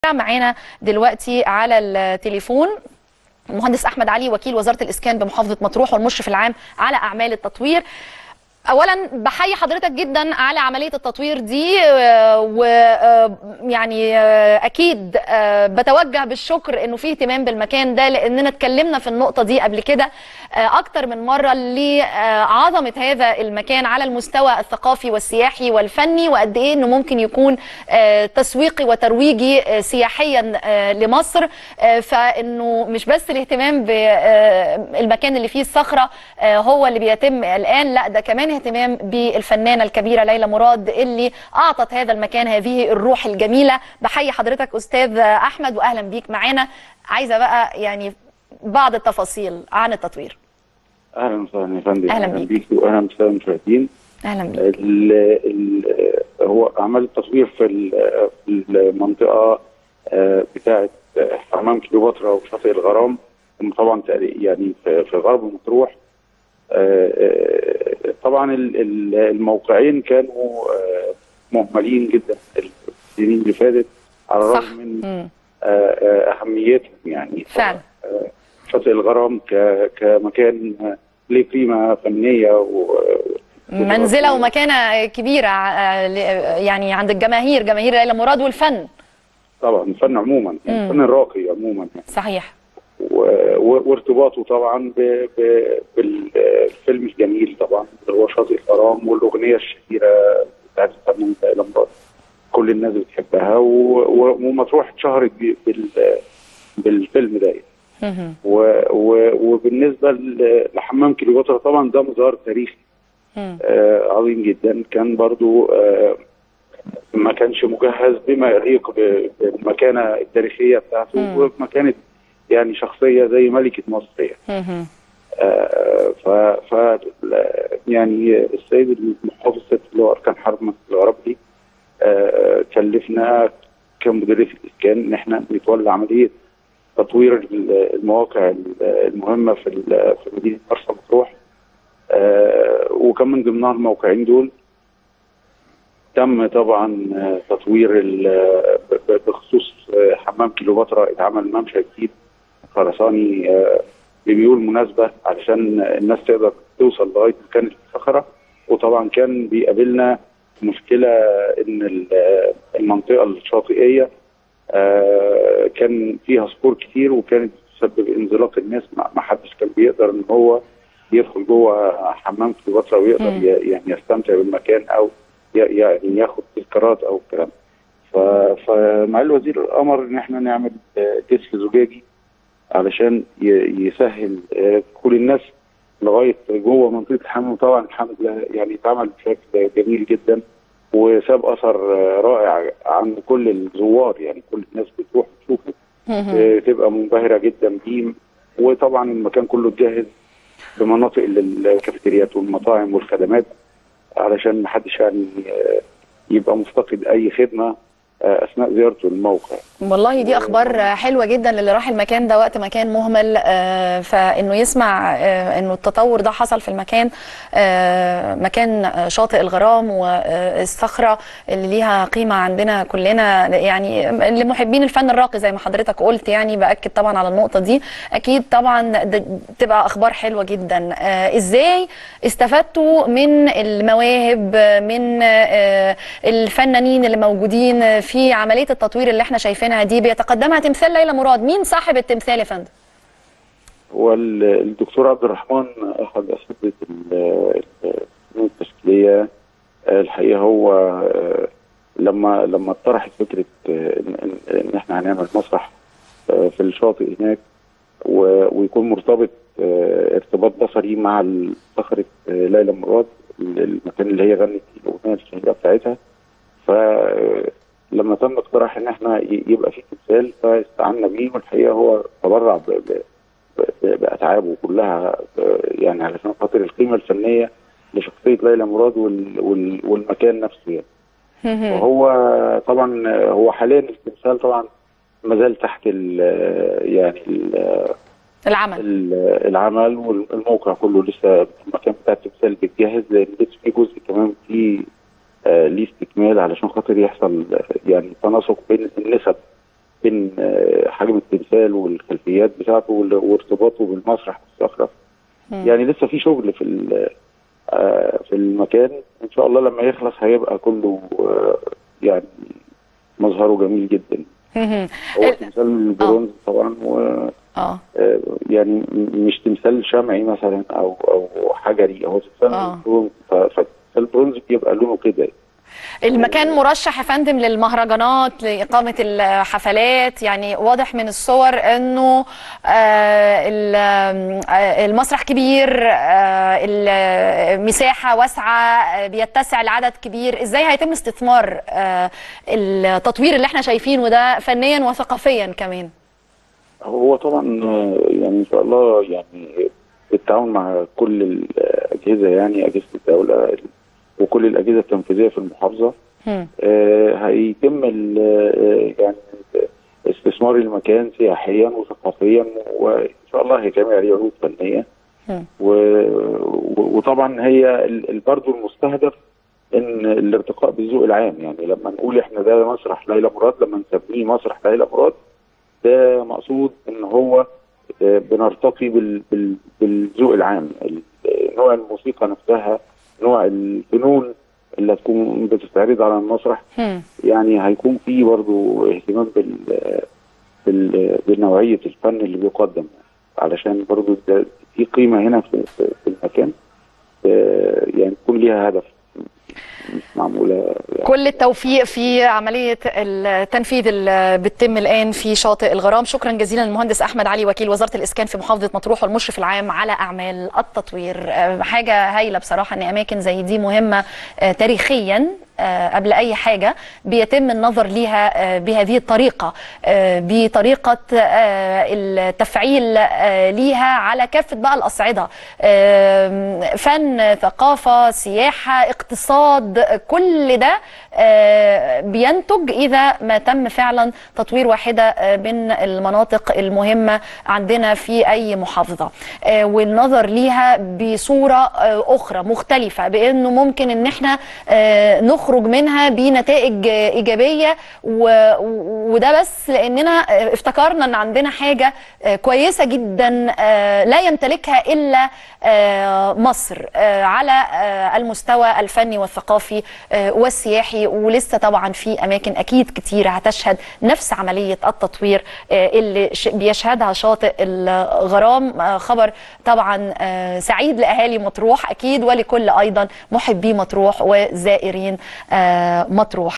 معانا دلوقتي على التليفون المهندس أحمد علي وكيل وزارة الإسكان بمحافظة مطروح والمشرف العام على أعمال التطوير. اولا بحيي حضرتك جدا على عمليه التطوير دي، ويعني اكيد بتوجه بالشكر انه في اهتمام بالمكان ده، لاننا اتكلمنا في النقطه دي قبل كده اكتر من مره لعظمه هذا المكان على المستوى الثقافي والسياحي والفني، وقد ايه انه ممكن يكون تسويقي وترويجي سياحيا لمصر. فانه مش بس الاهتمام بالمكان اللي فيه الصخره هو اللي بيتم الان، لا ده كمان اهتمام بالفنانه الكبيره ليلى مراد اللي اعطت هذا المكان هذه الروح الجميله. بحيي حضرتك استاذ احمد واهلا بيك معانا. عايزه بقى يعني بعض التفاصيل عن التطوير. اهلا وسهلا يا فندم. اهلا بيك واهلا بالساده المشاهدين. اهلا بيك. هو اعمال التصوير في المنطقه بتاعه حمام كليوباترا وشاطئ الغرام، طبعا يعني في غرب مطروح. طبعا الموقعين كانوا مهملين جدا السنين اللي فاتت على الرغم من اهميتهم. يعني فعلا شاطئ الغرام كمكان ليه قيمه فنيه منزله ومكانه كبيره يعني عند الجماهير، جماهير ليلى مراد والفن. طبعا الفن عموما، يعني الفن الراقي عموما يعني. صحيح. وارتباطه طبعا بالفيلم الجميل طبعا اللي هو شاطئ الغرام، والاغنيه الشهيره بتاعت الفنانه ليلى مراد كل الناس بتحبها، ومطروح اتشهرت بالفيلم ده. وبالنسبه لحمام كليوباترا طبعا ده مزار تاريخي عظيم جدا، كان برضو ما كانش مجهز بما يليق بالمكانه التاريخيه بتاعته ومكانه يعني شخصيه زي ملكه مصر يعني. يعني السيد المحافظ اللي هو اركان حرب مصر الغربي كلفنا كمديريه الاسكان ان احنا نتولى عمليه تطوير المواقع المهمه في مدينه مرسى مطروح، وكان من ضمنها الموقعين دول تم طبعا تطوير بخصوص حمام كليوباترا. اتعمل ممشى جديد خرساني بميول مناسبه علشان الناس تقدر توصل لغايه مكان الصخره. وطبعا كان بيقابلنا مشكله ان المنطقه الشاطئيه كان فيها صخور كتير، وكانت تسبب انزلاق الناس. ما حدش كان بيقدر ان هو يدخل جوه حمام كليوباترا ويقدر يعني يستمتع بالمكان او يعني ياخد تذكارات او الكلام. فمع الوزير الامر ان احنا نعمل جسر زجاجي علشان يسهل دخول الناس لغايه جوه منطقه الحمام. طبعا الحمد لله يعني اتعمل بشكل جميل جدا وساب اثر رائع عند كل الزوار، يعني كل الناس بتروح تشوفه تبقى منبهره جدا بيه. وطبعا المكان كله اتجهز بمناطق للكافيتريات والمطاعم والخدمات علشان ما حدش يعني يبقى مفتقد اي خدمه اثناء زيارته للموقع. والله دي اخبار حلوه جدا للي راح المكان ده وقت ما كان مهمل، فانه يسمع انه التطور ده حصل في المكان. مكان شاطئ الغرام والصخره اللي ليها قيمه عندنا كلنا، يعني لمحبين الفن الراقي زي ما حضرتك قلت. يعني باكد طبعا على النقطه دي. اكيد طبعا تبقى اخبار حلوه جدا. ازاي استفدتوا من المواهب، من الفنانين اللي موجودين في عمليه التطوير اللي احنا شايفينها دي بيتقدمها تمثال ليلى مراد؟ مين صاحب التمثال يا فندم؟ هو الدكتور عبد الرحمن احد اساتذه الفنون التشكيليه. الحقيقه هو لما اقترحت فكره ان احنا هنعمل مسرح في الشاطئ هناك ويكون مرتبط ارتباط بصري مع صخره ليلى مراد، المكان اللي هي غنت فيه الاغنيه الشهيره بتاعتها. فلما تم اقتراح ان احنا يبقى في تمثال فاستعنا بيه، والحقيقه هو تبرع باتعابه كلها يعني علشان خاطر القيمه الفنيه لشخصيه ليلى مراد والمكان نفسه يعني. وهو طبعا هو حاليا التمثال طبعا ما زال تحت العمل والموقع كله لسه المكان بتاع التمثال بيتجهز، لان لسه في جزء كمان فيه ليه استكمال علشان خاطر يحصل يعني تناسق بين النسب بين حجم التمثال والخلفيات بتاعته وارتباطه بالمسرح والصخره. يعني لسه في شغل في المكان. ان شاء الله لما يخلص هيبقى كله يعني مظهره جميل جدا. هو تمثال من البرونز طبعا، و يعني مش تمثال شمعي مثلا او حجري، هو تمثال من البرونز. فالبرونز بيبقى لونه كده. المكان مرشح يا فندم للمهرجانات، لإقامة الحفلات. يعني واضح من الصور انه المسرح كبير، المساحة واسعة، بيتسع العدد كبير. ازاي هيتم استثمار التطوير اللي احنا شايفينه ده فنيا وثقافيا كمان؟ هو طبعا يعني ان شاء الله يعني بالتعاون مع كل الأجهزة، يعني أجهزة الدولة وكل الأجهزة التنفيذية في المحافظة، هيتم يعني استثمار المكان سياحيا وثقافيا، وإن شاء الله هيتعمل عليه عروض فنية. وطبعا هي برضه المستهدف ان الارتقاء بالذوق العام. يعني لما نقول احنا ده مسرح ليلى مراد، لما نسميه مسرح ليلى مراد، ده مقصود ان هو بنرتقي بالذوق العام، نوع الموسيقى نفسها، نوع الفنون اللي هتكون بتستعرض على المسرح. يعني هيكون في برضه اهتمام بنوعيه الفن اللي بيقدم، علشان برضه في قيمه هنا في المكان، يعني يكون ليها هدف مش معموله يعني. كل التوفيق في عمليه التنفيذ اللي بتتم الان في شاطئ الغرام. شكرا جزيلا للمهندس احمد علي، وكيل وزاره الاسكان في محافظه مطروح والمشرف العام على اعمال التطوير. حاجه هايله بصراحه ان اماكن زي دي مهمه تاريخيا قبل أي حاجة بيتم النظر ليها بهذه الطريقة، بطريقة التفعيل ليها على كافة بقى الأصعدة، فن، ثقافة، سياحة، اقتصاد، كل ده بينتج إذا ما تم فعلا تطوير واحدة من المناطق المهمة عندنا في أي محافظة، والنظر ليها بصورة أخرى مختلفة، بأنه ممكن أن احنا نخرج منها بنتائج إيجابية. وده بس لأننا افتكرنا أن عندنا حاجة كويسة جدا لا يمتلكها إلا مصر على المستوى الفني والثقافي والسياحي. ولسه طبعا في أماكن أكيد كتيرة هتشهد نفس عملية التطوير اللي بيشهدها شاطئ الغرام. خبر طبعا سعيد لأهالي مطروح أكيد، ولكل أيضا محبي مطروح وزائرين مطروح.